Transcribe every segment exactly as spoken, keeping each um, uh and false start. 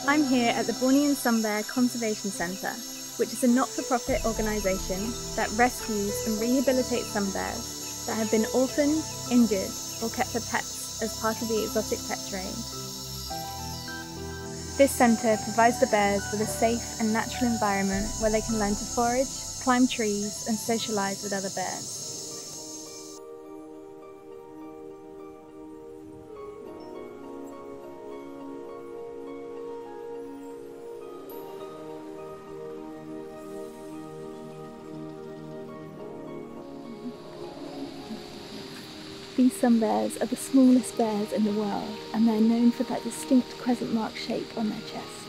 I'm here at the Bornean Sun Bear Conservation Centre, which is a not-for-profit organisation that rescues and rehabilitates sun bears that have been orphaned, injured or kept for pets as part of the exotic pet trade. This centre provides the bears with a safe and natural environment where they can learn to forage, climb trees and socialise with other bears. These sun bears are the smallest bears in the world, and they're known for that distinct crescent mark shape on their chest.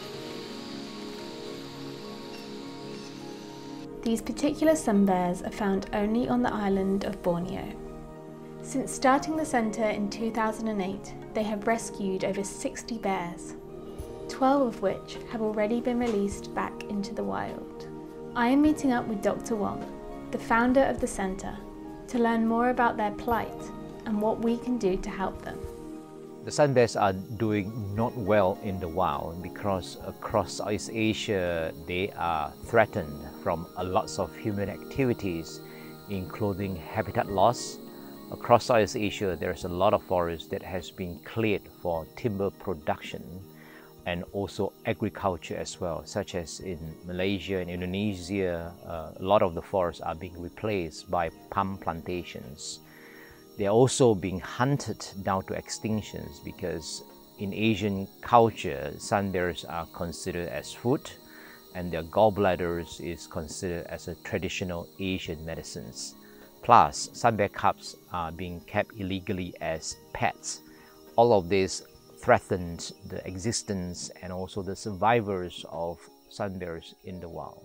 These particular sun bears are found only on the island of Borneo. Since starting the centre in two thousand eight, they have rescued over sixty bears, twelve of which have already been released back into the wild. I am meeting up with Doctor Wong, the founder of the centre, to learn more about their plight and what we can do to help them. The sun bears are doing not well in the wild because across Southeast Asia they are threatened from a lots of human activities, including habitat loss. Across Southeast Asia there's a lot of forest that has been cleared for timber production and also agriculture as well, such as in Malaysia and Indonesia. Uh, a lot of the forests are being replaced by palm plantations. They are also being hunted down to extinctions because in Asian culture, sun bears are considered as food and their gallbladders is considered as a traditional Asian medicines. Plus, sun bear cubs are being kept illegally as pets. All of this threatens the existence and also the survivors of sun bears in the wild.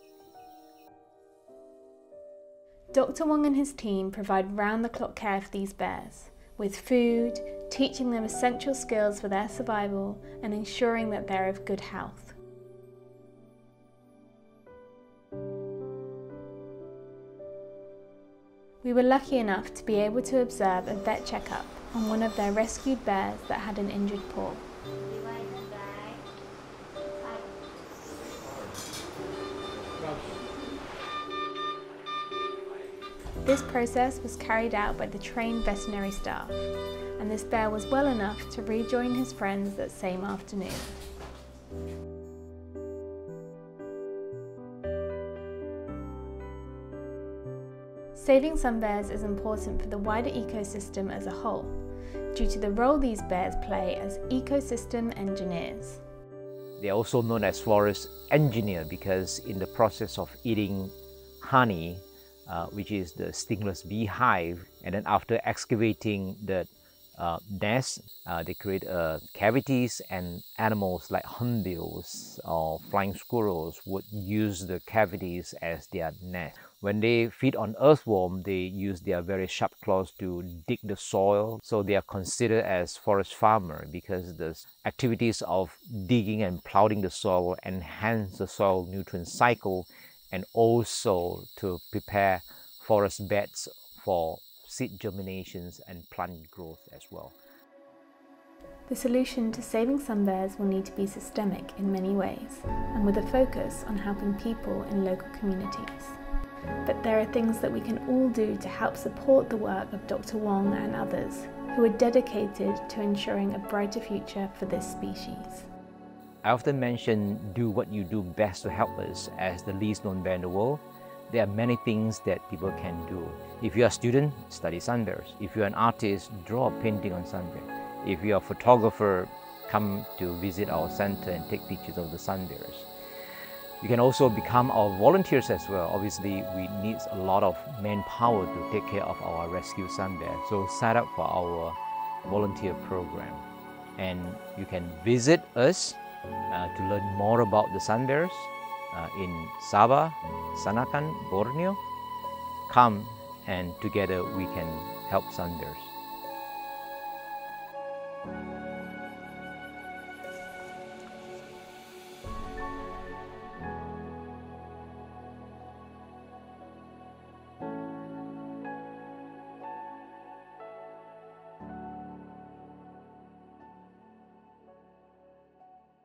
Doctor Wong and his team provide round-the-clock care for these bears, with food, teaching them essential skills for their survival and ensuring that they're of good health. We were lucky enough to be able to observe a vet checkup on one of their rescued bears that had an injured paw. This process was carried out by the trained veterinary staff, and this bear was well enough to rejoin his friends that same afternoon. Saving sun bears is important for the wider ecosystem as a whole, due to the role these bears play as ecosystem engineers. They are also known as forest engineer because in the process of eating honey, Uh, which is the stingless beehive, and then after excavating the uh, nest, uh, they create uh, cavities, and animals like hornbills or flying squirrels would use the cavities as their nest. When they feed on earthworm, they use their very sharp claws to dig the soil, so they are considered as forest farmer because the activities of digging and plowing the soil enhance the soil nutrient cycle and also to prepare forest beds for seed germinations and plant growth as well. The solution to saving sun bears will need to be systemic in many ways, and with a focus on helping people in local communities. But there are things that we can all do to help support the work of Doctor Wong and others who are dedicated to ensuring a brighter future for this species. I often mention do what you do best to help us as the least known bear in the world. There are many things that people can do. If you're a student, study sun bears. If you're an artist, draw a painting on sun bear. If you're a photographer, come to visit our center and take pictures of the sun bears. You can also become our volunteers as well. Obviously, we need a lot of manpower to take care of our rescue sun bear. So sign up for our volunteer program. And you can visit us Uh, to learn more about the sun bears uh, in Sabah, Sanakan, Borneo. Come and together we can help sun bears.